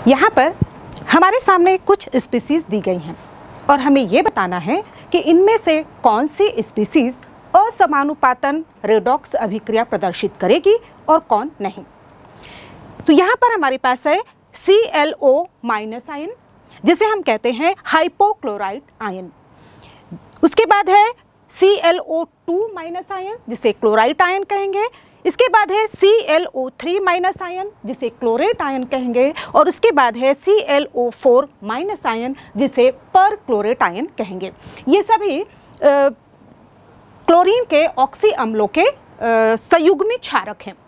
यहाँ पर हमारे सामने कुछ स्पीसीज दी गई हैं और हमें ये बताना है कि इनमें से कौन सी स्पीसीज असमानुपातन रेडॉक्स अभिक्रिया प्रदर्शित करेगी और कौन नहीं। तो यहाँ पर हमारे पास है ClO- आयन, जिसे हम कहते हैं हाइपोक्लोराइट आयन। उसके बाद है ClO2- आयन, जिसे क्लोराइट आयन कहेंगे। इसके बाद है ClO3- आयन, जिसे क्लोरेट आयन कहेंगे। और उसके बाद है ClO4- आयन, जिसे पर क्लोरेट आयन कहेंगे। ये सभी क्लोरीन के ऑक्सी अम्लों के संयुग्मित क्षारक हैं।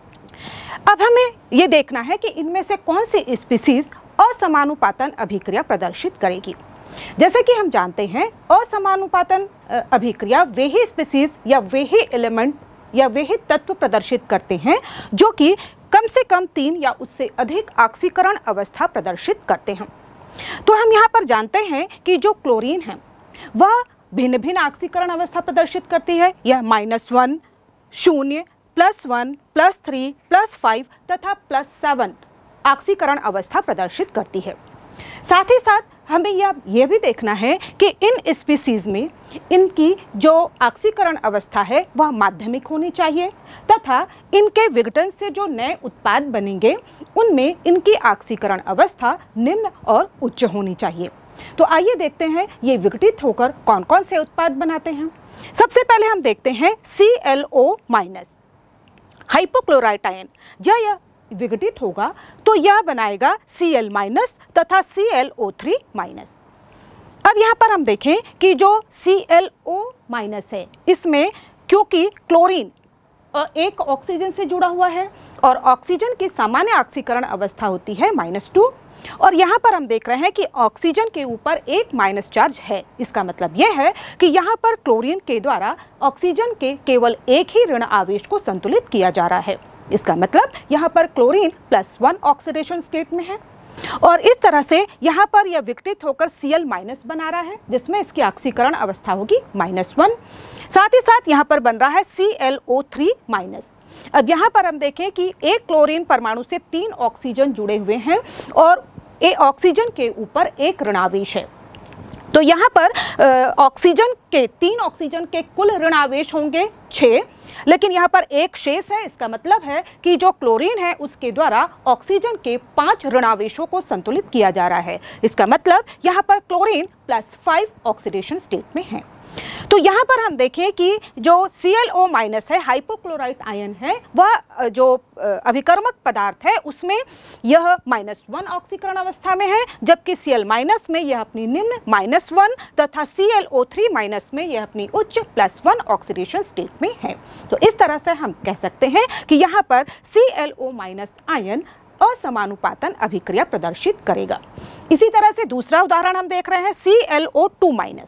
अब हमें ये देखना है कि इनमें से कौन सी स्पीसीज असमानुपातन अभिक्रिया प्रदर्शित करेगी। जैसे कि हम जानते हैं, असमानुपातन अभिक्रिया वे ही स्पीसीज या वे ही एलिमेंट या वे ही तत्व प्रदर्शित करते हैं जो कि कम से कम 3 या उससे अधिक ऑक्सीकरण अवस्था प्रदर्शित करते हैं। तो हम यहाँ पर जानते हैं कि जो क्लोरीन है वह भिन्न भिन्न ऑक्सीकरण अवस्था प्रदर्शित करती है। यह -1, 0, +1, +3, +5 तथा +7 ऑक्सीकरण अवस्था प्रदर्शित करती है। साथ ही साथ हमें यह भी देखना है कि इन स्पीसीज में इनकी जो ऑक्सीकरण अवस्था है वह माध्यमिक होनी चाहिए तथा इनके विघटन से जो नए उत्पाद बनेंगे उनमें इनकी ऑक्सीकरण अवस्था निम्न और उच्च होनी चाहिए। तो आइए देखते हैं ये विघटित होकर कौन कौन से उत्पाद बनाते हैं। सबसे पहले हम देखते हैं ClO- हाइपोक्लोराइट आयन। जब यह विघटित होगा तो यह बनाएगा Cl- तथा ClO3-। अब यहाँ पर हम देखें कि जो ClO- है, इसमें क्योंकि क्लोरीन एक ऑक्सीजन से जुड़ा हुआ है और ऑक्सीजन की सामान्य ऑक्सीकरण अवस्था होती है -2, और यहाँ पर हम देख रहे हैं कि ऑक्सीजन के ऊपर एक माइनस चार्ज है। इसका मतलब यह है कि यहाँ पर क्लोरीन के द्वारा ऑक्सीजन के केवल एक ही ऋण आवेश को संतुलित किया जा रहा है। इसका मतलब यहाँ पर क्लोरीन +1 ऑक्सीडेशन स्टेट में है और इस तरह से यहाँ पर यह विघटित होकर Cl- बना रहा है, जिसमें इसकी ऑक्सीकरण अवस्था होगी -1। साथ ही साथ यहाँ पर बन रहा है ClO3-। अब यहाँ पर हम देखें कि एक क्लोरीन परमाणु से 3 ऑक्सीजन जुड़े हुए हैं और ऑक्सीजन के ऊपर एक ऋणावेश है। तो यहाँ पर 3 ऑक्सीजन के कुल ऋणावेश होंगे 6, लेकिन यहाँ पर एक शेष है। इसका मतलब है कि जो क्लोरीन है उसके द्वारा ऑक्सीजन के 5 ऋणावेशों को संतुलित किया जा रहा है। इसका मतलब यहाँ पर क्लोरीन +5 ऑक्सीडेशन स्टेट में है। तो यहाँ पर हम देखें कि जो ClO- है, हाइपोक्लोराइट आयन है, वह जो अभिकर्मक पदार्थ है उसमें यह -1 ऑक्सीकरण अवस्था में है, जबकि Cl- में यह अपनी निम्न -1 तथा ClO3- में यह अपनी उच्च +1 ऑक्सीडेशन स्टेट में है। तो इस तरह से हम कह सकते हैं कि यहाँ पर ClO- आयन असमानुपातन अभिक्रिया प्रदर्शित करेगा। इसी तरह से दूसरा उदाहरण हम देख रहे हैं ClO2-।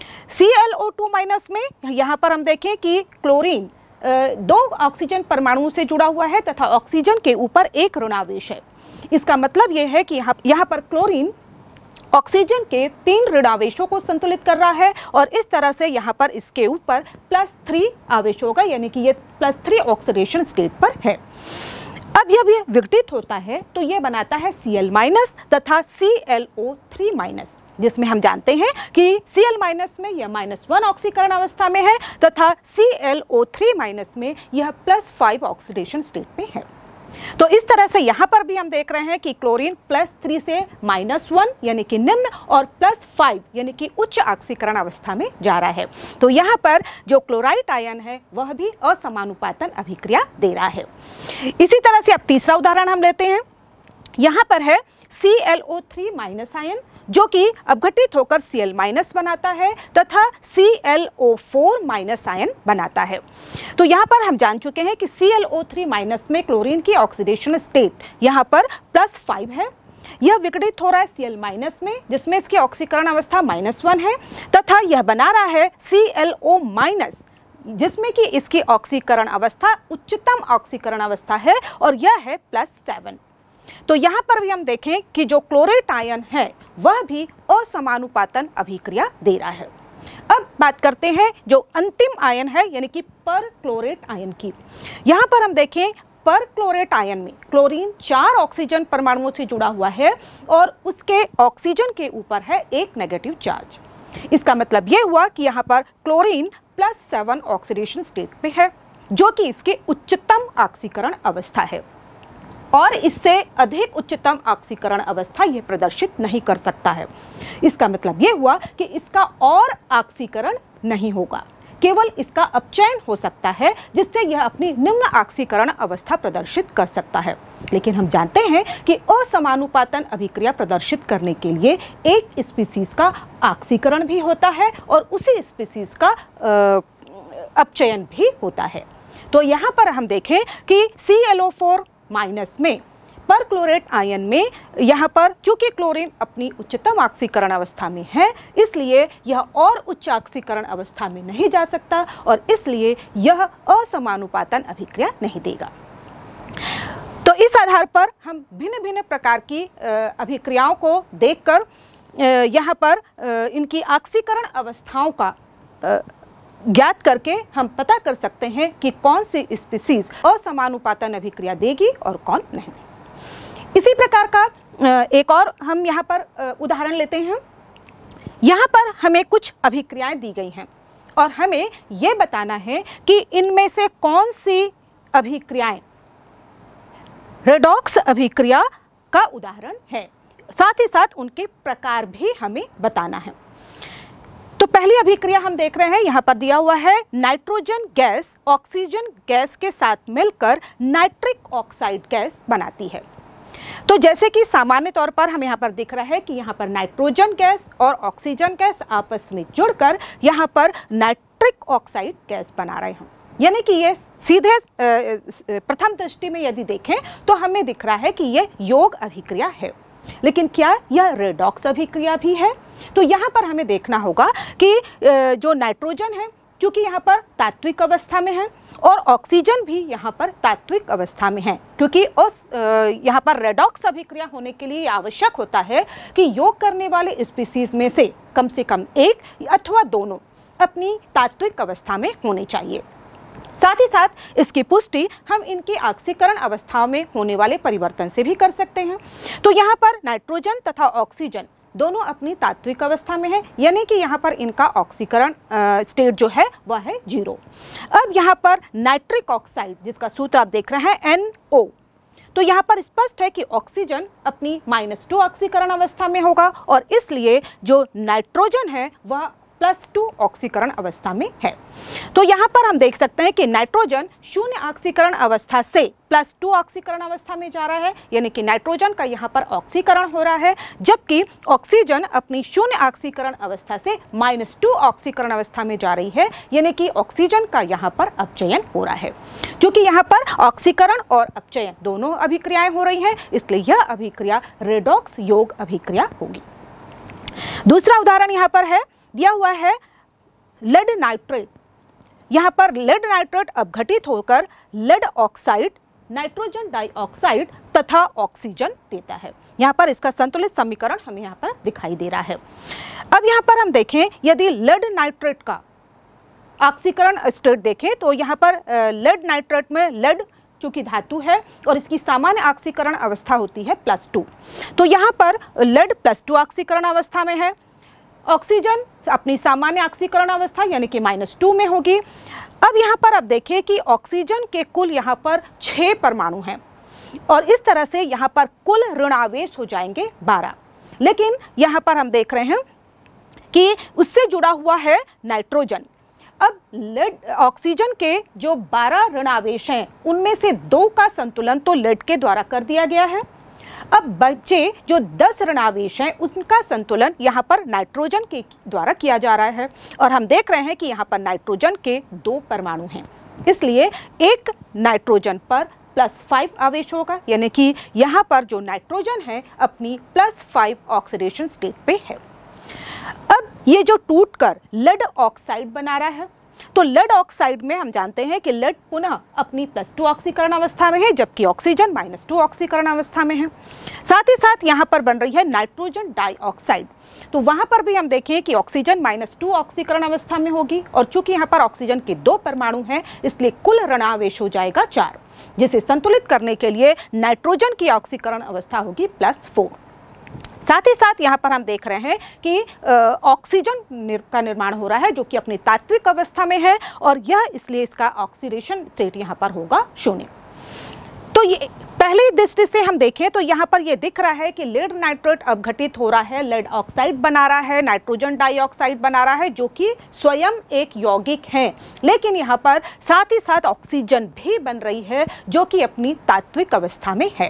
ClO2- में यहाँ पर हम देखें कि क्लोरीन 2 ऑक्सीजन परमाणुओं से जुड़ा हुआ है तथा ऑक्सीजन के ऊपर एक ऋणावेश है। इसका मतलब यह है कि यहाँ पर क्लोरीन ऑक्सीजन के 3 ऋणावेशों को संतुलित कर रहा है और इस तरह से यहाँ पर इसके ऊपर +3 आवेश होगा, यानी कि ये +3 ऑक्सीडेशन स्टेट पर है। अब जब यह विघटित होता है तो यह बनाता है Cl- तथा ClO3-, जिसमें हम जानते हैं कि Cl- में यह -1 ऑक्सीकरण अवस्था में है तथा ClO3- में यह +5 ऑक्सीडेशन स्टेट में है। तो इस तरह से यहाँ पर भी हम देख रहे हैं कि क्लोरीन +3 से -1 यानी कि निम्न और +5 यानी कि उच्च ऑक्सीकरण अवस्था में जा रहा है। तो यहाँ पर जो क्लोराइट आयन है वह भी असमानुपातन अभिक्रिया दे रहा है। इसी तरह से अब तीसरा उदाहरण हम लेते हैं। यहाँ पर है ClO3- आयन, जो कि अपघटित होकर Cl- बनाता है तथा ClO4- आयन बनाता है। तो यहाँ पर हम जान चुके हैं कि ClO3- में क्लोरीन की ऑक्सीडेशन स्टेट यहाँ पर +5 है। यह विघटित हो रहा है Cl- में, जिसमें इसकी ऑक्सीकरण अवस्था -1 है तथा यह बना रहा है ClO-, जिसमें कि इसकी ऑक्सीकरण अवस्था उच्चतम ऑक्सीकरण अवस्था है और यह है +7। तो यहाँ पर भी हम देखें कि जो क्लोरेट आयन है वह भी असमानुपातन अभिक्रिया दे रहा है। अब बात करते हैं जो अंतिम आयन है यानी कि पर क्लोरेट आयन की। यहाँ पर हम देखें पर क्लोरेट आयन में क्लोरीन 4 ऑक्सीजन परमाणुओं से जुड़ा हुआ है और उसके ऑक्सीजन के ऊपर है एक नेगेटिव चार्ज। इसका मतलब यह हुआ कि यहाँ पर क्लोरीन +7 ऑक्सीडेशन स्टेट पे है, जो कि इसके उच्चतम ऑक्सीकरण अवस्था है और इससे अधिक उच्चतम ऑक्सीकरण अवस्था यह प्रदर्शित नहीं कर सकता है। इसका मतलब यह हुआ कि इसका और ऑक्सीकरण नहीं होगा, केवल इसका अपचयन हो सकता है, जिससे यह अपनी निम्न ऑक्सीकरण अवस्था प्रदर्शित कर सकता है। लेकिन हम जानते हैं कि असमानुपातन अभिक्रिया प्रदर्शित करने के लिए एक स्पीसीज का ऑक्सीकरण भी होता है और उसी स्पीसीज का अपचयन भी होता है। तो यहाँ पर हम देखें कि ClO4- में पर क्लोरेट आयन में यहाँ पर चूंकि क्लोरीन अपनी उच्चतम ऑक्सीकरण अवस्था में है, इसलिए यह और उच्च ऑक्सीकरण अवस्था में नहीं जा सकता और इसलिए यह असमानुपातन अभिक्रिया नहीं देगा। तो इस आधार पर हम भिन्न भिन्न प्रकार की अभिक्रियाओं को देखकर यहाँ पर इनकी ऑक्सीकरण अवस्थाओं का ज्ञात करके हम पता कर सकते हैं कि कौन सी स्पीसीज असमानुपातन अभिक्रिया देगी और कौन नहीं। इसी प्रकार का एक और हम यहाँ पर उदाहरण लेते हैं। यहाँ पर हमें कुछ अभिक्रियाएं दी गई हैं और हमें यह बताना है कि इनमें से कौन सी अभिक्रियाएं रेडॉक्स अभिक्रिया का उदाहरण है, साथ ही साथ उनके प्रकार भी हमें बताना है। तो पहली अभिक्रिया हम देख रहे हैं, यहाँ पर दिया हुआ है नाइट्रोजन गैस ऑक्सीजन गैस के साथ मिलकर नाइट्रिक ऑक्साइड गैस बनाती है। तो जैसे कि सामान्य तौर पर हम यहाँ पर दिख रहा है कि यहाँ पर नाइट्रोजन गैस और ऑक्सीजन गैस आपस में जुड़कर यहाँ पर नाइट्रिक ऑक्साइड गैस बना रहे हैं, यानी कि ये सीधे प्रथम दृष्टि में यदि देखें तो हमें दिख रहा है कि यह योग अभिक्रिया है। लेकिन क्या यह रेडॉक्स अभिक्रिया भी है? तो यहाँ पर हमें देखना होगा कि जो नाइट्रोजन है क्योंकि यहाँ पर तात्विक अवस्था में है और ऑक्सीजन भी यहाँ पर तात्विक अवस्था में है, क्योंकि यहाँ पर रेडॉक्स अभिक्रिया होने के लिए आवश्यक होता है कि योग करने वाले स्पीसीज में से कम एक अथवा दोनों अपनी तात्विक अवस्था में होने चाहिए। साथ ही साथ इसकी पुष्टि हम इनकी ऑक्सीकरण अवस्थाओं में होने वाले परिवर्तन से भी कर सकते हैं। तो यहाँ पर नाइट्रोजन तथा ऑक्सीजन दोनों अपनी तात्विक अवस्था में है, यानी कि यहाँ पर इनका ऑक्सीकरण स्टेट जो है वह है 0। अब यहाँ पर नाइट्रिक ऑक्साइड, जिसका सूत्र आप देख रहे हैं NO, तो यहाँ पर स्पष्ट है कि ऑक्सीजन अपनी -2 ऑक्सीकरण अवस्था में होगा और इसलिए जो नाइट्रोजन है वह +2 ऑक्सीकरण अवस्था में है। तो यहाँ पर हम देख सकते हैं कि नाइट्रोजन 0 ऑक्सीकरण अवस्था से +2 ऑक्सीकरण अवस्था में जा रहा है, यानी कि नाइट्रोजन का यहाँ पर ऑक्सीकरण हो रहा है, जबकि ऑक्सीजन अपनी 0 ऑक्सीकरण अवस्था से -2 ऑक्सीकरण अवस्था में जा रही है, यानी कि ऑक्सीजन का यहाँ पर अपचयन हो रहा है। क्योंकि यहाँ पर ऑक्सीकरण और अपचयन दोनों अभिक्रियाएं हो रही हैं, इसलिए यह अभिक्रिया रेडॉक्स योग अभिक्रिया होगी। दूसरा उदाहरण यहाँ पर है, दिया हुआ है लेड नाइट्रेट। यहाँ पर लेड नाइट्रेट अपघटित होकर लेड ऑक्साइड, नाइट्रोजन डाइऑक्साइड तथा ऑक्सीजन देता है। यहाँ पर इसका संतुलित समीकरण हमें यहाँ पर दिखाई दे रहा है। अब यहाँ पर हम देखें, यदि लेड नाइट्रेट का ऑक्सीकरण स्टेट देखें तो यहाँ पर लेड नाइट्रेट में लेड चूंकि धातु है और इसकी सामान्य ऑक्सीकरण अवस्था होती है +2, तो यहाँ पर लेड +2 ऑक्सीकरण अवस्था में है। ऑक्सीजन अपनी सामान्य ऑक्सीकरण अवस्था यानी कि -2 में होगी। अब यहाँ पर आप देखिए कि ऑक्सीजन के कुल यहाँ पर 6 परमाणु हैं और इस तरह से यहाँ पर कुल ऋणावेश हो जाएंगे 12। लेकिन यहाँ पर हम देख रहे हैं कि उससे जुड़ा हुआ है नाइट्रोजन। अब लेड ऑक्सीजन के जो 12 ऋणावेश हैं उनमें से 2 का संतुलन तो लेड के द्वारा कर दिया गया है। अब बचे जो 10 ऋणावेश हैं उनका संतुलन यहाँ पर नाइट्रोजन के द्वारा किया जा रहा है और हम देख रहे हैं कि यहाँ पर नाइट्रोजन के 2 परमाणु हैं, इसलिए एक नाइट्रोजन पर +5 आवेश होगा, यानी कि यहाँ पर जो नाइट्रोजन है अपनी +5 ऑक्सीडेशन स्टेट पे है। अब ये जो टूटकर लेड ऑक्साइड बना रहा है, तो लेड ऑक्साइड में हम जानते हैं कि लेड पुनः अपनी +2 ऑक्सीकरण अवस्था में है, जबकि ऑक्सीजन -2 ऑक्सीकरण अवस्था में है। साथ ही साथ यहाँ पर बन रही है नाइट्रोजन डाइऑक्साइड, तो वहां पर भी हम देखें कि ऑक्सीजन -2 ऑक्सीकरण अवस्था में होगी, और चूंकि यहाँ पर ऑक्सीजन के 2 परमाणु हैं, इसलिए कुल ऋणावेश हो जाएगा 4, जिसे संतुलित करने के लिए नाइट्रोजन की ऑक्सीकरण अवस्था होगी +4। साथ ही साथ यहाँ पर हम देख रहे हैं कि ऑक्सीजन का निर्माण हो रहा है, जो कि अपनी तात्विक अवस्था में है, और यह इसलिए इसका ऑक्सीडेशन स्टेट यहाँ पर होगा 0। तो ये पहली दृष्टि से हम देखें तो यहाँ पर ये दिख रहा है कि लेड नाइट्रेट अपघटित हो रहा है, लेड ऑक्साइड बना रहा है, नाइट्रोजन डाइऑक्साइड बना रहा है, जो कि स्वयं एक यौगिक है, लेकिन यहाँ पर साथ ही साथ ऑक्सीजन भी बन रही है, जो कि अपनी तात्विक अवस्था में है।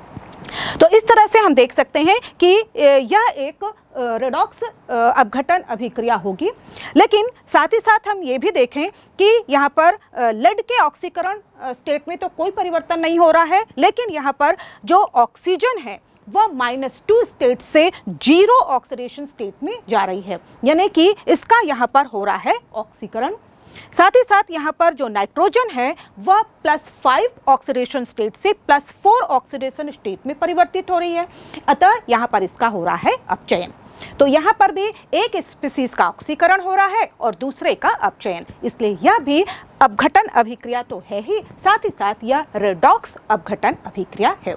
तो इस तरह से हम देख सकते हैं कि यह एक रेडॉक्स अपघटन अभिक्रिया होगी। लेकिन साथ ही साथ हम ये भी देखें कि यहाँ पर लेड के ऑक्सीकरण स्टेट में तो कोई परिवर्तन नहीं हो रहा है, लेकिन यहाँ पर जो ऑक्सीजन है वह -2 स्टेट से 0 ऑक्सीडेशन स्टेट में जा रही है, यानी कि इसका यहाँ पर हो रहा है ऑक्सीकरण। साथ ही साथ यहाँ पर जो नाइट्रोजन है वह +5 ऑक्सीडेशन स्टेट से +4 ऑक्सीडेशन स्टेट में परिवर्तित हो रही है, अतः यहाँ पर इसका हो रहा है अपचयन। तो यहाँ पर भी एक स्पीसीज का ऑक्सीकरण हो रहा है और दूसरे का अपचयन, इसलिए यह भी अपघटन अभिक्रिया तो है ही, साथ ही साथ यह रेडॉक्स अपघटन अभिक्रिया है।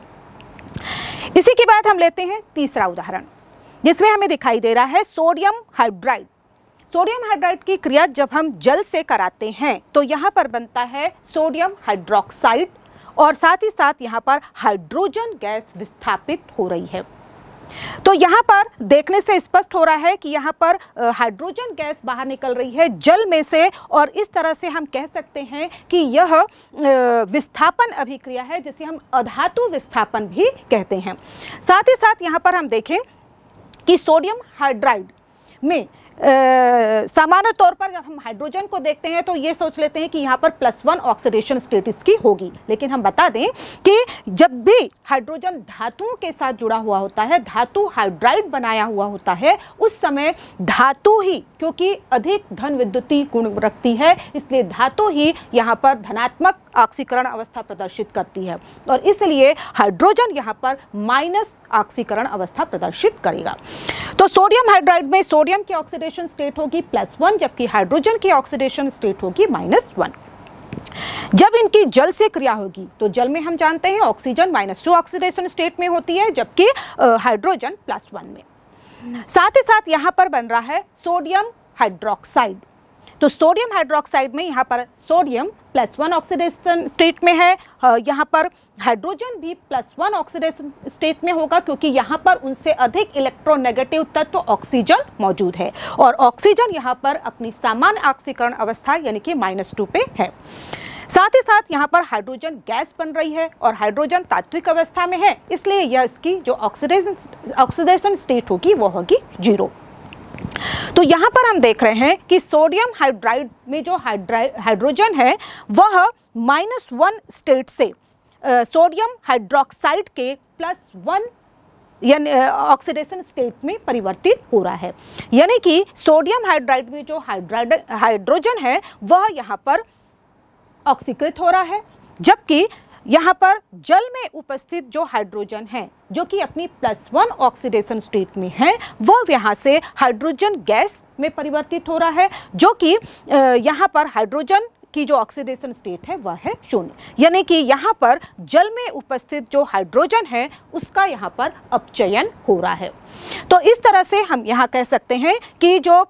इसी के बाद हम लेते हैं तीसरा उदाहरण, जिसमें हमें दिखाई दे रहा है सोडियम हाइड्राइड। सोडियम हाइड्राइड की क्रिया जब हम जल से कराते हैं तो यहाँ पर बनता है सोडियम हाइड्रोक्साइड, और साथ ही साथ यहाँ पर हाइड्रोजन गैस विस्थापित हो रही है। तो यहाँ पर देखने से स्पष्ट हो रहा है कि यहाँ पर हाइड्रोजन गैस बाहर निकल रही है जल में से, और इस तरह से हम कह सकते हैं कि यह विस्थापन अभिक्रिया है, जिसे हम अधातु विस्थापन भी कहते हैं। साथ ही साथ यहाँ पर हम देखें कि सोडियम हाइड्राइड में सामान्य तौर पर जब हम हाइड्रोजन को देखते हैं तो ये सोच लेते हैं कि यहाँ पर +1 ऑक्सीडेशन स्टेट इसकी होगी, लेकिन हम बता दें कि जब भी हाइड्रोजन धातुओं के साथ जुड़ा हुआ होता है, धातु हाइड्राइड बनाया हुआ होता है, उस समय धातु ही, क्योंकि अधिक धन विद्युतीय गुण रखती है, इसलिए धातु ही यहाँ पर धनात्मक ऑक्सीकरण अवस्था प्रदर्शित करती है, और इसलिए हाइड्रोजन यहाँ पर माइनस ऑक्सीकरण अवस्था प्रदर्शित करेगा। तो सोडियम हाइड्राइड में सोडियम की ऑक्सीडेशन स्टेट होगी +1, जबकि हाइड्रोजन की ऑक्सीडेशन स्टेट होगी -1। जब इनकी जल से क्रिया होगी तो जल में हम जानते हैं ऑक्सीजन -2 ऑक्सीडेशन स्टेट में होती है, जबकि हाइड्रोजन +1 में। साथ ही साथ यहाँ पर बन रहा है सोडियम हाइड्रोक्साइड। तो सोडियम हाइड्रोक्साइड में यहाँ पर सोडियम +1 ऑक्सीडेशन स्टेट में है, यहाँ पर हाइड्रोजन भी +1 ऑक्सीडेशन स्टेट में होगा, क्योंकि यहाँ पर उनसे अधिक इलेक्ट्रोनेगेटिव तत्व ऑक्सीजन मौजूद है, और ऑक्सीजन यहाँ पर अपनी सामान्य ऑक्सीकरण अवस्था यानी कि -2 पे है। साथ ही साथ यहाँ पर हाइड्रोजन गैस बन रही है और हाइड्रोजन तात्विक अवस्था में है, इसलिए यह इसकी जो ऑक्सीडेशन स्टेट होगी वो होगी 0। तो यहाँ पर हम देख रहे हैं कि सोडियम हाइड्राइड में जो हाइड्रोजन है वह -1 स्टेट से सोडियम हाइड्रोक्साइड के +1 यानी ऑक्सीडेशन स्टेट में परिवर्तित हो रहा है, यानी कि सोडियम हाइड्राइड में जो हाइड्रोजन है वह यहाँ पर ऑक्सीकृत हो रहा है, जबकि यहाँ पर जल में उपस्थित जो हाइड्रोजन है, जो कि अपनी +1 ऑक्सीडेशन स्टेट में है, वह यहाँ से हाइड्रोजन गैस में परिवर्तित हो रहा है, जो कि यहाँ पर हाइड्रोजन की जो ऑक्सीडेशन स्टेट है वह है 0, यानी कि यहाँ पर जल में उपस्थित जो हाइड्रोजन है उसका यहाँ पर अपचयन हो रहा है। तो इस तरह से हम यहाँ कह सकते हैं कि जो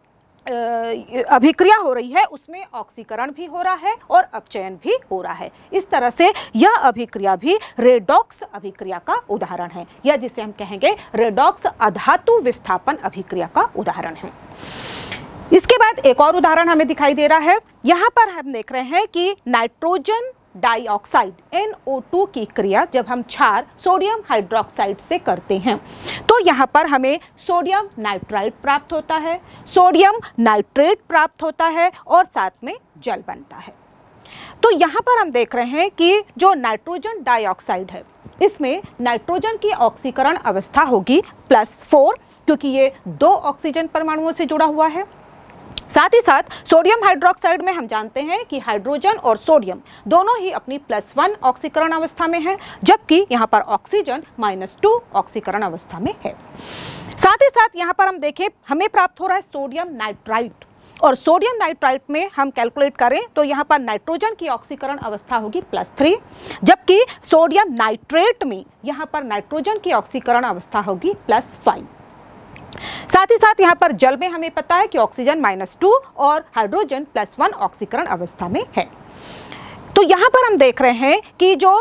अभिक्रिया हो रही है उसमें ऑक्सीकरण भी हो रहा है और अपचयन भी हो रहा है। इस तरह से यह अभिक्रिया भी रेडॉक्स अभिक्रिया का उदाहरण है, या जिसे हम कहेंगे रेडॉक्स अधातु विस्थापन अभिक्रिया का उदाहरण है। इसके बाद एक और उदाहरण हमें दिखाई दे रहा है। यहाँ पर हम देख रहे हैं कि नाइट्रोजन डाइऑक्साइड NO2 की क्रिया जब हम क्षार सोडियम हाइड्रोक्साइड से करते हैं तो यहाँ पर हमें सोडियम नाइट्राइड प्राप्त होता है, सोडियम नाइट्रेट प्राप्त होता है और साथ में जल बनता है। तो यहाँ पर हम देख रहे हैं कि जो नाइट्रोजन डाइऑक्साइड है इसमें नाइट्रोजन की ऑक्सीकरण अवस्था होगी +4, क्योंकि ये 2 ऑक्सीजन परमाणुओं से जुड़ा हुआ है। साथ ही साथ सोडियम हाइड्रोक्साइड में हम जानते हैं कि हाइड्रोजन और सोडियम दोनों ही अपनी +1 ऑक्सीकरण अवस्था में है, जबकि यहाँ पर ऑक्सीजन -2 ऑक्सीकरण अवस्था में है। साथ ही साथ यहाँ पर हम देखें, हमें प्राप्त हो रहा है सोडियम नाइट्राइट, और सोडियम नाइट्राइट में हम कैलकुलेट करें तो यहाँ पर नाइट्रोजन की ऑक्सीकरण अवस्था होगी +3, जबकि सोडियम नाइट्रेट में यहाँ पर नाइट्रोजन की ऑक्सीकरण अवस्था होगी +5। साथ ही साथ यहाँ पर जल में हमें पता है कि ऑक्सीजन -2 और हाइड्रोजन +1 ऑक्सीकरण अवस्था में है। तो यहाँ पर हम देख रहे हैं कि जो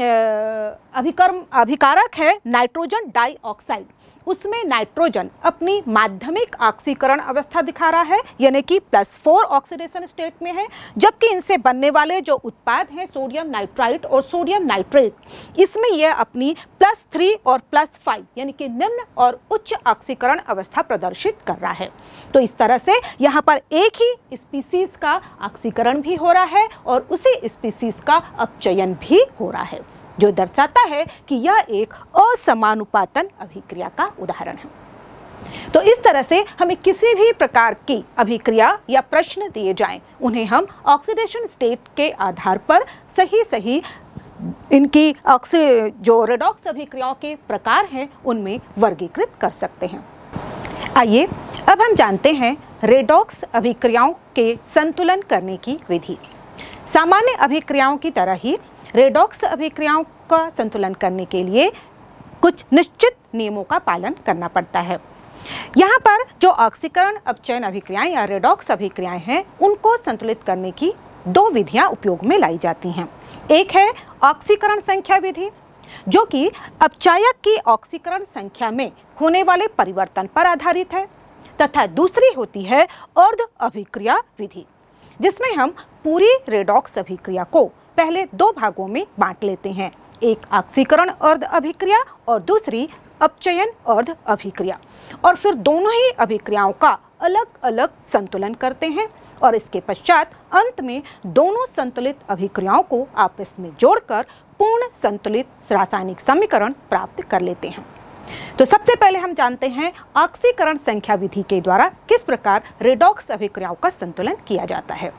अभिकारक है नाइट्रोजन डाइऑक्साइड, उसमें नाइट्रोजन अपनी माध्यमिक ऑक्सीकरण अवस्था दिखा रहा है, यानी कि +4 ऑक्सीडेशन स्टेट में है, जबकि इनसे बनने वाले जो उत्पाद हैं सोडियम नाइट्राइट और सोडियम नाइट्रेट, इसमें यह अपनी +3 और +5 यानी कि निम्न और उच्च ऑक्सीकरण अवस्था प्रदर्शित कर रहा है। तो इस तरह से यहाँ पर एक ही स्पीसीज का ऑक्सीकरण भी हो रहा है और उसी स्पीसीज का अपचयन भी हो रहा है, जो दर्शाता है कि यह एक असमानुपातन अभिक्रिया का उदाहरण है। तो इस तरह से हमें किसी भी प्रकार की अभिक्रिया या प्रश्न दिए जाएं, उन्हें हम ऑक्सीडेशन स्टेट के आधार पर सही इनकी जो रेडॉक्स अभिक्रियाओं के प्रकार हैं उनमें वर्गीकृत कर सकते हैं। आइए अब हम जानते हैं रेडॉक्स अभिक्रियाओं के संतुलन करने की विधि। सामान्य अभिक्रियाओं की तरह ही रेडॉक्स अभिक्रियाओं का संतुलन करने के लिए कुछ निश्चित नियमों का पालन करना पड़ता है। यहाँ पर जो ऑक्सीकरण अपचयन अभिक्रियाएं या रेडॉक्स अभिक्रियाएं हैं, उनको संतुलित करने की 2 विधियां उपयोग में लाई जाती हैं। एक है ऑक्सीकरण संख्या विधि, जो कि अपचायक की ऑक्सीकरण संख्या में होने वाले परिवर्तन पर आधारित है, तथा दूसरी होती है अर्ध अभिक्रिया विधि, जिसमें हम पूरी रेडॉक्स अभिक्रिया को पहले 2 भागों में बांट लेते हैं, एक ऑक्सीकरण अर्ध अभिक्रिया और दूसरी अपचयन अर्ध अभिक्रिया, और फिर दोनों ही अभिक्रियाओं का अलग अलग संतुलन करते हैं और इसके पश्चात अंत में दोनों संतुलित अभिक्रियाओं को आपस में जोड़कर पूर्ण संतुलित रासायनिक समीकरण प्राप्त कर लेते हैं। तो सबसे पहले हम जानते हैं ऑक्सीकरण संख्या विधि के द्वारा किस प्रकार रेडॉक्स अभिक्रियाओं का संतुलन किया जाता है।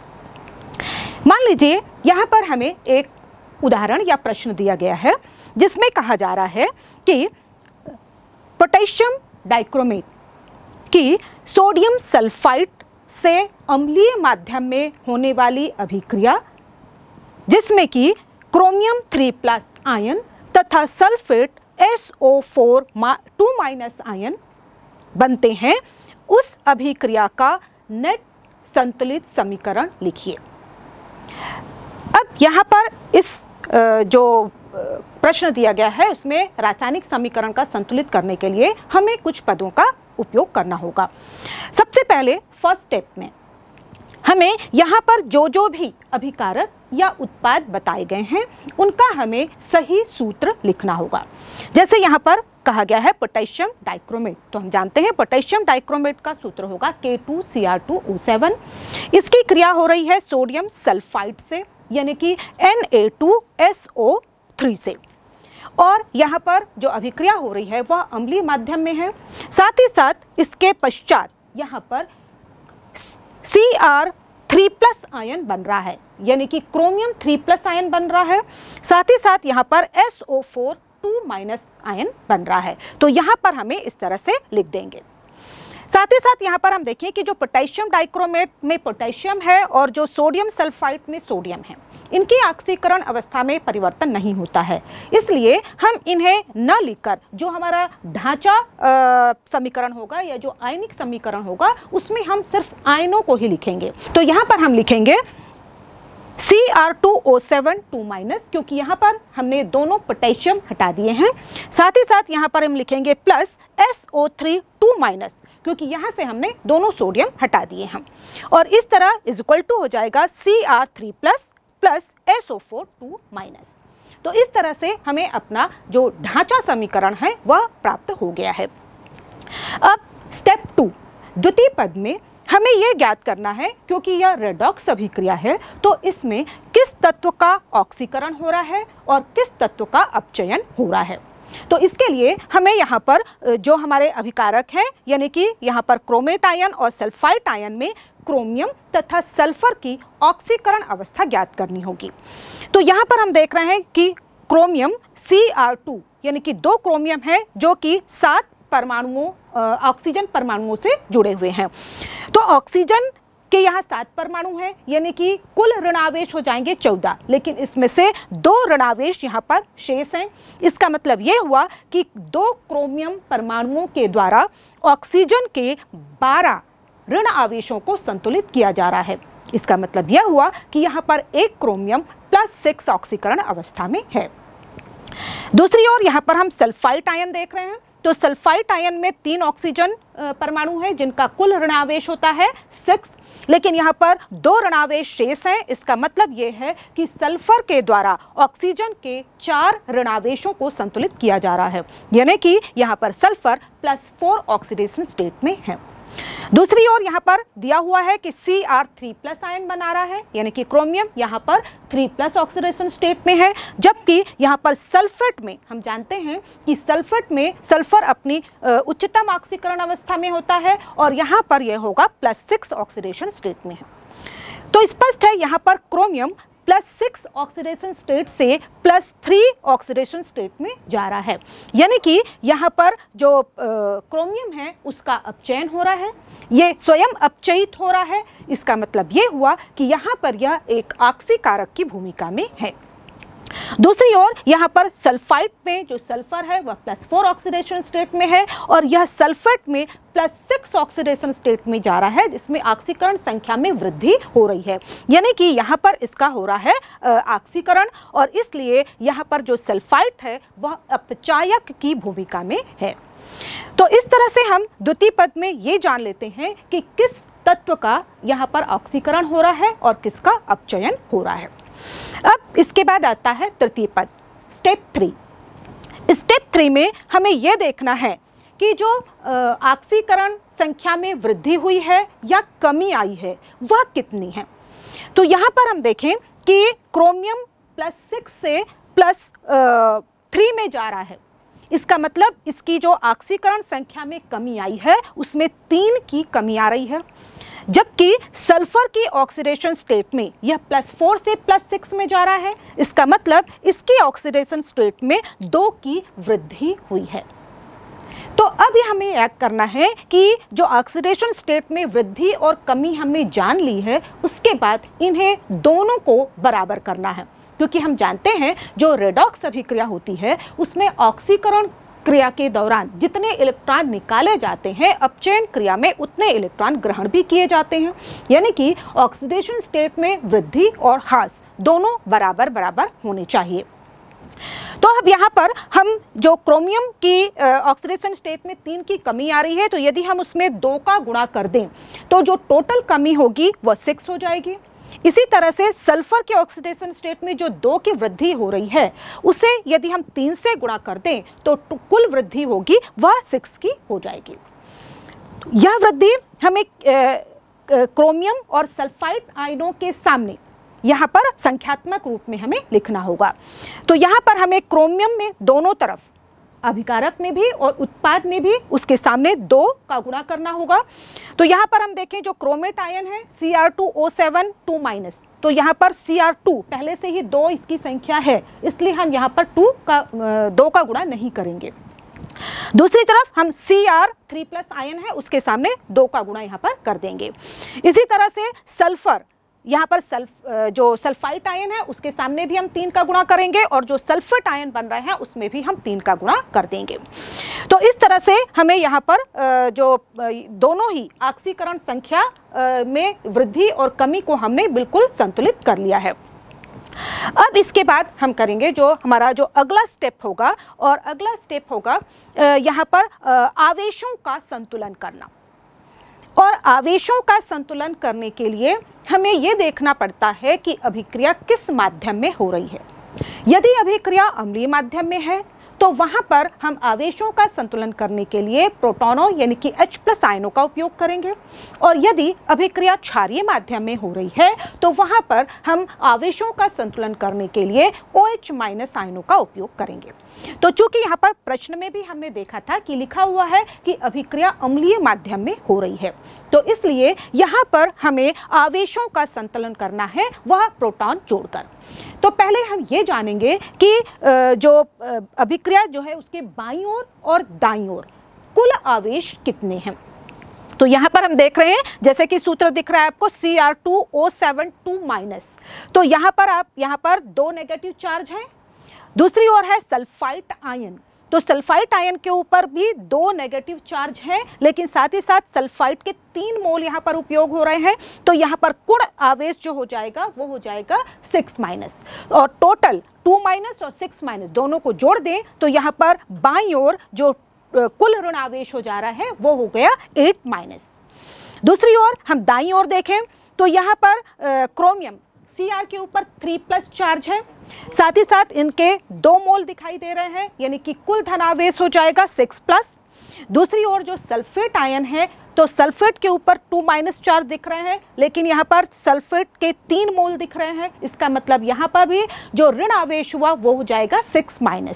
मान लीजिए यहाँ पर हमें एक उदाहरण या प्रश्न दिया गया है, जिसमें कहा जा रहा है कि पोटेशियम डाइक्रोमेट की सोडियम सल्फाइड से अम्लीय माध्यम में होने वाली अभिक्रिया, जिसमें कि क्रोमियम 3+ आयन तथा सल्फेट SO4 आयन बनते हैं, उस अभिक्रिया का नेट संतुलित समीकरण लिखिए। अब यहाँ पर इस जो प्रश्न दिया गया है उसमें रासायनिक समीकरण का संतुलित करने के लिए हमें कुछ पदों का उपयोग करना होगा। सबसे पहले फर्स्ट स्टेप में हमें यहाँ पर जो भी अभिकारक या उत्पाद बताए गए हैं उनका हमें सही सूत्र लिखना होगा। जैसे यहाँ पर कहा गया है पोटेशियम डाइक्रोमेट, तो हम जानते हैं पोटेशियम डाइक्रोमेट का सूत्र होगा K2Cr2O7। इसकी क्रिया हो रही है सोडियम सल्फाइड से, यानी कि Na2SO3 से, और यहाँ पर जो अभिक्रिया हो रही है वह अम्लीय माध्यम में है। साथ ही साथ इसके पश्चात यहाँ पर Cr3+ आयन बन रहा है, यानी कि क्रोमियम 3+ आयन बन रहा है। साथ ही साथ यहाँ पर SO4 2- आयन बन रहा है, तो यहाँ पर हमें इस तरह से लिख देंगे। साथ ही साथ यहाँ पर हम देखें कि जो पोटेशियम डाइक्रोमेट में पोटेशियम है और जो सोडियम सल्फाइड में सोडियम है, इनकी ऑक्सीकरण अवस्था में परिवर्तन नहीं होता है, इसलिए हम इन्हें न लिखकर जो हमारा ढांचा समीकरण होगा या जो आयनिक समीकरण होगा उसमें हम सिर्फ आयनों को ही लिखेंगे। तो यहाँ पर हम लिखेंगे Cr2O7 2-, क्योंकि यहाँ पर हमने दोनों पोटेशियम हटा दिए हैं। साथ ही साथ यहाँ पर हम लिखेंगे प्लस SO3 2-, क्योंकि यहाँ से हमने दोनों सोडियम हटा दिए हैं, और इस तरह इज इक्वल टू हो जाएगा Cr3+ प्लस SO4 2-। तो इस तरह से हमें अपना जो ढांचा समीकरण है वह प्राप्त हो गया है। अब स्टेप 2, द्वितीय पद में हमें यह ज्ञात करना है, क्योंकि यह रेडॉक्स अभिक्रिया है, तो इसमें किस तत्व का ऑक्सीकरण हो रहा है और किस तत्व का अपचयन हो रहा है। तो इसके लिए हमें यहाँ पर जो हमारे अभिकारक हैं, यानी कि यहाँ पर क्रोमेट आयन और सल्फाइड आयन में क्रोमियम तथा सल्फर की ऑक्सीकरण अवस्था ज्ञात करनी होगी। तो यहाँ पर हम देख रहे हैं कि क्रोमियम Cr2 यानी कि 2 क्रोमियम है जो कि 7 परमाणुओं ऑक्सीजन परमाणुओं से जुड़े हुए हैं। तो ऑक्सीजन के यहाँ 7 परमाणु हैं यानी कि कुल ऋणावेश हो जाएंगे 14, लेकिन इसमें से 2 ऋणावेश यहाँ पर शेष हैं। इसका मतलब ये हुआ कि 2 क्रोमियम परमाणुओं के द्वारा ऑक्सीजन के 12 ऋण आवेशों को संतुलित किया जा रहा है। इसका मतलब यह हुआ कि यहाँ पर 1 क्रोमियम +6 ऑक्सीकरण अवस्था में है। दूसरी ओर यहाँ पर हम सल्फाइड आयन देख रहे हैं। तो सल्फाइड आयन में 3 ऑक्सीजन परमाणु हैं जिनका कुल ऋणावेश होता है 6, लेकिन यहाँ पर 2 ऋणावेश शेष हैं। इसका मतलब ये है कि सल्फर के द्वारा ऑक्सीजन के 4 ऋणावेशों को संतुलित किया जा रहा है, यानी कि यहाँ पर सल्फर +4 ऑक्सीडेशन स्टेट में है। दूसरी ओर यहाँ पर दिया हुआ है कि Cr3+ आयन बना रहा है, यानी कि क्रोमियम यहाँ पर 3+ ऑक्सीडेशन स्टेट में है, जबकि यहाँ पर सल्फेट में हम जानते हैं कि सल्फेट में सल्फर अपनी उच्चतम ऑक्सीकरण अवस्था में होता है और यहाँ पर यह होगा +6 ऑक्सीडेशन स्टेट में है। तो स्पष्ट है यहाँ पर क्रोमियम +6 ऑक्सीडेशन स्टेट से +3 ऑक्सीडेशन स्टेट में जा रहा है, यानी कि यहाँ पर जो क्रोमियम है उसका अपचयन हो रहा है, ये स्वयं अपचयित हो रहा है। इसका मतलब ये हुआ कि यहाँ पर यह एक ऑक्सीकारक की भूमिका में है। दूसरी ओर यहाँ पर सल्फाइड में जो सल्फर है वह +4 ऑक्सीडेशन स्टेट में है और यह सल्फेट में +6 ऑक्सीडेशन स्टेट में जा रहा है, जिसमें ऑक्सीकरण संख्या में वृद्धि हो रही है, यानी कि यहाँ पर इसका हो रहा है ऑक्सीकरण और इसलिए यहाँ पर जो सल्फाइड है वह अपचायक की भूमिका में है। तो इस तरह से हम द्वितीय पद में ये जान लेते हैं कि किस तत्व का यहाँ पर ऑक्सीकरण हो रहा है और किसका अपचयन हो रहा है। अब इसके बाद आता है तृतीय पद, स्टेप 3। स्टेप 3 में हमें यह देखना है कि जो ऑक्सीकरण संख्या में वृद्धि हुई है या कमी आई है वह कितनी है। तो यहाँ पर हम देखें कि क्रोमियम +6 से +3 में जा रहा है। इसका मतलब इसकी जो ऑक्सीकरण संख्या में कमी आई है उसमें 3 की कमी आ रही है, जबकि सल्फर की ऑक्सीडेशन स्टेट में यह +4 से +6 में जा रहा है। इसका मतलब इसकी ऑक्सीडेशन स्टेट में 2 की वृद्धि हुई है। तो अब हमें याद करना है कि जो ऑक्सीडेशन स्टेट में वृद्धि और कमी हमने जान ली है, उसके बाद इन्हें दोनों को बराबर करना है, क्योंकि हम जानते हैं जो रेडॉक्स अभिक्रिया होती है उसमें ऑक्सीकरण क्रिया के दौरान जितने इलेक्ट्रॉन निकाले जाते हैं अपचयन क्रिया में उतने इलेक्ट्रॉन ग्रहण भी किए जाते हैं, यानी कि ऑक्सीडेशन स्टेट में वृद्धि और ह्रास दोनों बराबर बराबर होने चाहिए। तो अब यहाँ पर हम जो क्रोमियम की ऑक्सीडेशन स्टेट में 3 की कमी आ रही है, तो यदि हम उसमें 2 का गुणा कर दें तो जो टोटल कमी होगी वह 6 हो जाएगी। इसी तरह से सल्फर के ऑक्सीडेशन स्टेट में जो 2 की वृद्धि हो रही है उसे यदि हम 3 से गुणा कर दें तो कुल वृद्धि होगी वह 6 की हो जाएगी। यह वृद्धि हमें क्रोमियम और सल्फाइड आयनों के सामने यहाँ पर संख्यात्मक रूप में हमें लिखना होगा। तो यहाँ पर हमें क्रोमियम में दोनों तरफ अभिकारक में भी और उत्पाद में भी उसके सामने 2 का गुणा करना होगा। तो यहाँ पर हम देखें जो क्रोमेट आयन है Cr2O7 2-, तो यहाँ पर Cr2 पहले से ही 2 इसकी संख्या है, इसलिए हम यहाँ पर 2 का गुणा नहीं करेंगे। दूसरी तरफ हम Cr3+ आयन है उसके सामने 2 का गुणा यहाँ पर कर देंगे। इसी तरह से सल्फर, यहाँ पर जो सल्फाइड आयन है उसके सामने भी हम 3 का गुणा करेंगे और जो सल्फेट आयन बन रहे हैं उसमें भी हम 3 का गुणा कर देंगे। तो इस तरह से हमें यहाँ पर जो दोनों ही ऑक्सीकरण संख्या में वृद्धि और कमी को हमने बिल्कुल संतुलित कर लिया है। अब इसके बाद हम करेंगे जो हमारा जो अगला स्टेप होगा, और अगला स्टेप होगा यहाँ पर आवेशों का संतुलन करना। और आवेशों का संतुलन करने के लिए हमें ये देखना पड़ता है कि अभिक्रिया किस माध्यम में हो रही है। यदि अभिक्रिया अम्लीय माध्यम में है तो वहां पर हम आवेशों का संतुलन करने के लिए प्रोटॉनों यानी कि H+ आयनों का उपयोग करेंगे। और यदि अभिक्रिया क्षारीय माध्यम में हो रही है तो वहां पर हम आवेशों का संतुलन करने के लिए OH- आयनों का उपयोग करेंगे। तो चूंकि यहाँ पर प्रश्न में भी हमने देखा था कि लिखा हुआ है कि अभिक्रिया अम्लीय माध्यम में हो रही है, तो इसलिए यहाँ पर हमें आवेशों का संतुलन करना है, वह प्रोटॉन जोड़कर। तो पहले हम ये जानेंगे कि जो अभिक्रिया जो है उसके बाईं ओर और दाईं ओर कुल आवेश कितने हैं। तो यहाँ पर हम देख रहे हैं जैसे कि सूत्र दिख रहा है आपको Cr2O7 2-। तो यहाँ पर 2 नेगेटिव चार्ज हैं, दूसरी ओर है सल्फाइड आयन। तो सल्फाइड आयन के ऊपर भी 2 नेगेटिव चार्ज हैं, लेकिन साथ ही साथ सल्फाइड के 3 मोल यहाँ पर उपयोग हो रहे हैं। तो यहाँ पर कुल आवेश जो हो जाएगा वो हो जाएगा 6-। और टोटल 2- और 6- दोनों को जोड़ दें तो यहाँ पर बाईं ओर जो कुल ऋण आवेश हो जा रहा है वो हो गया 8-। दूसरी ओर हम दाईं ओर देखें तो यहाँ पर क्रोमियम Cr के ऊपर 3+ चार्ज है, साथ ही साथ इनके 2 मोल दिखाई दे रहे हैं, यानी कि कुल धनावेश हो जाएगा 6+। दूसरी ओर जो सल्फेट आयन है तो सल्फेट के ऊपर 2- चार्ज दिख रहे हैं, लेकिन यहाँ पर सल्फेट के 3 मोल दिख रहे हैं। इसका मतलब यहाँ पर भी जो ऋण आवेश हुआ वो हो जाएगा 6-।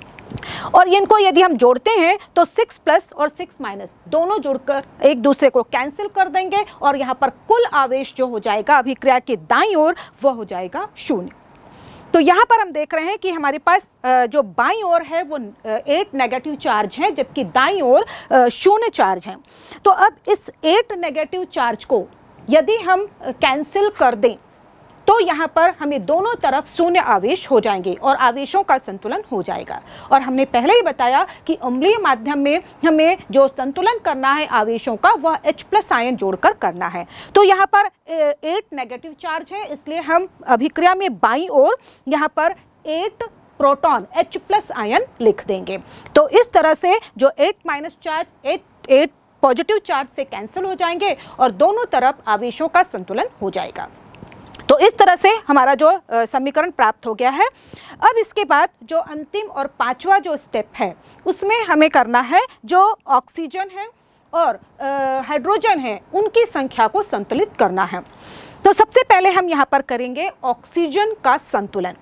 और इनको यदि हम जोड़ते हैं तो 6+ और 6- दोनों जुड़कर एक दूसरे को कैंसिल कर देंगे और यहाँ पर कुल आवेश जो हो जाएगा अभिक्रिया के दाईं ओर वो हो जाएगा 0। तो यहाँ पर हम देख रहे हैं कि हमारे पास जो बाईं ओर है वो 8 नेगेटिव चार्ज हैं, जबकि दाईं ओर 0 चार्ज हैं। तो अब इस 8 नेगेटिव चार्ज को यदि हम कैंसिल कर दें तो यहाँ पर हमें दोनों तरफ 0 आवेश हो जाएंगे और आवेशों का संतुलन हो जाएगा। और हमने पहले ही बताया कि अम्लीय माध्यम में हमें जो संतुलन करना है आवेशों का वह H+ आयन जोड़कर करना है। तो यहाँ पर 8 नेगेटिव चार्ज है, इसलिए हम अभिक्रिया में बाईं ओर यहाँ पर 8 प्रोटॉन H+ आयन लिख देंगे। तो इस तरह से जो 8- चार्ज 8 पॉजिटिव चार्ज से कैंसिल हो जाएंगे और दोनों तरफ आवेशों का संतुलन हो जाएगा। तो इस तरह से हमारा जो समीकरण प्राप्त हो गया है। अब इसके बाद जो अंतिम और 5वां जो स्टेप है उसमें हमें करना है जो ऑक्सीजन है और हाइड्रोजन है उनकी संख्या को संतुलित करना है। तो सबसे पहले हम यहाँ पर करेंगे ऑक्सीजन का संतुलन।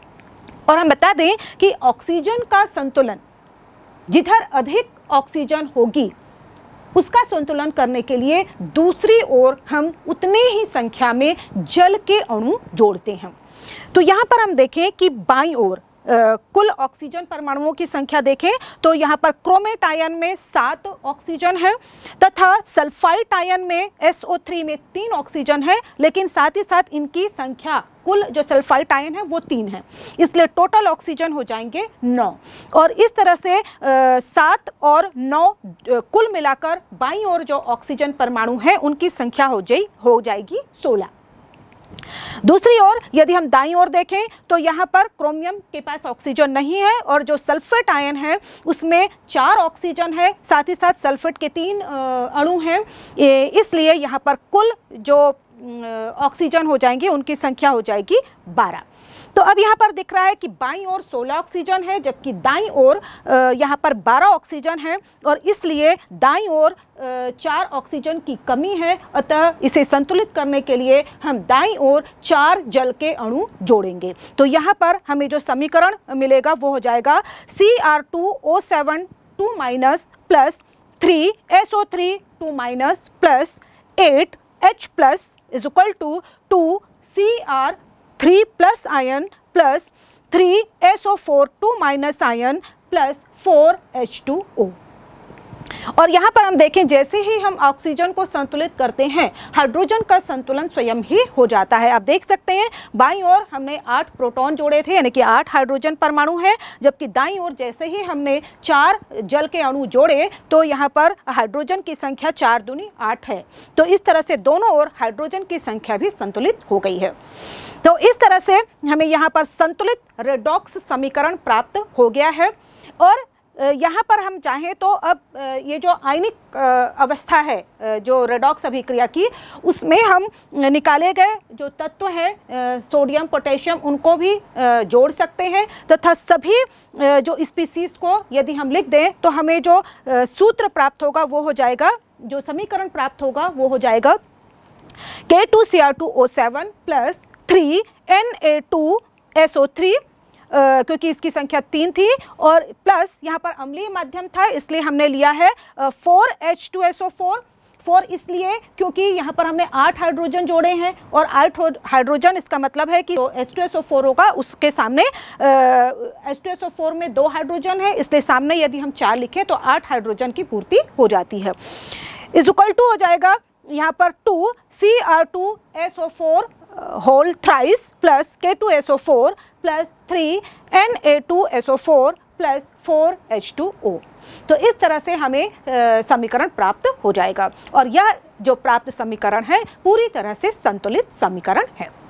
और हम बता दें कि ऑक्सीजन का संतुलन जिधर अधिक ऑक्सीजन होगी उसका संतुलन करने के लिए दूसरी ओर हम उतने ही संख्या में जल के अणु जोड़ते हैं। तो यहाँ पर हम देखें कि बाईं ओर कुल ऑक्सीजन परमाणुओं की संख्या देखें तो यहाँ पर क्रोमेट आयन में 7 ऑक्सीजन है तथा सल्फाइड आयन में SO3 में 3 ऑक्सीजन है, लेकिन साथ ही साथ इनकी संख्या कुल जो सल्फाइड आयन है वो 3 है, इसलिए टोटल ऑक्सीजन हो जाएंगे 9। और इस तरह से 7 और 9 कुल मिलाकर बाईं ओर जो ऑक्सीजन परमाणु है उनकी संख्या हो जाएगी 16। दूसरी ओर यदि हम दाईं ओर देखें तो यहाँ पर क्रोमियम के पास ऑक्सीजन नहीं है और जो सल्फेट आयन है उसमें 4 ऑक्सीजन है, साथ ही साथ सल्फेट के 3 अणु हैं, इसलिए यहाँ पर कुल जो ऑक्सीजन हो जाएंगे उनकी संख्या हो जाएगी 12। तो अब यहाँ पर दिख रहा है कि बाईं ओर 16 ऑक्सीजन है जबकि दाईं ओर यहाँ पर 12 ऑक्सीजन है और इसलिए दाईं ओर 4 ऑक्सीजन की कमी है, अतः इसे संतुलित करने के लिए हम दाईं ओर 4 जल के अणु जोड़ेंगे। तो यहाँ पर हमें जो समीकरण मिलेगा वो हो जाएगा Cr2O7 2- plus 3SO3 2- plus 8H+ is equal to 2 Cr3+ ion plus 3SO4 2- ion plus 4H2O। और यहाँ पर हम देखें जैसे ही हम ऑक्सीजन को संतुलित करते हैं हाइड्रोजन का संतुलन स्वयं ही हो जाता है। आप देख सकते हैं बाईं ओर हमने 8 प्रोटॉन जोड़े थे यानी कि 8 हाइड्रोजन परमाणु हैं, जबकि दाईं ओर जैसे ही हमने 4 जल के अणु जोड़े तो यहाँ पर हाइड्रोजन की संख्या 4 दूनी 8 है। तो इस तरह से दोनों ओर हाइड्रोजन की संख्या भी संतुलित हो गई है। तो इस तरह से हमें यहाँ पर संतुलित रेडॉक्स समीकरण प्राप्त हो गया है। और यहाँ पर हम चाहें तो अब ये जो आयनिक अवस्था है जो रेडॉक्स अभिक्रिया की, उसमें हम निकाले गए जो तत्व हैं सोडियम पोटेशियम उनको भी जोड़ सकते हैं, तथा सभी जो स्पीसीज़ को यदि हम लिख दें तो हमें जो सूत्र प्राप्त होगा वो हो जाएगा, जो समीकरण प्राप्त होगा वो हो जाएगा K2Cr2O7 प्लस 3Na2SO3, क्योंकि इसकी संख्या 3 थी, और प्लस यहाँ पर अम्लीय माध्यम था इसलिए हमने लिया है 4H2SO4। 4 इसलिए क्योंकि यहाँ पर हमने 8 हाइड्रोजन जोड़े हैं, और 8 हाइड्रोजन इसका मतलब है कि तो H2SO4 होगा, उसके सामने H2SO4 में 2 हाइड्रोजन है, इसलिए सामने यदि हम 4 लिखें तो 8 हाइड्रोजन की पूर्ति हो जाती है। इज इक्वल टू हो जाएगा यहाँ पर 2Cr2SO4 whole thrice plus K2SO4 plus 3Na2SO4 plus 4H2O। तो इस तरह से हमें समीकरण प्राप्त हो जाएगा, और यह जो प्राप्त समीकरण है पूरी तरह से संतुलित समीकरण है।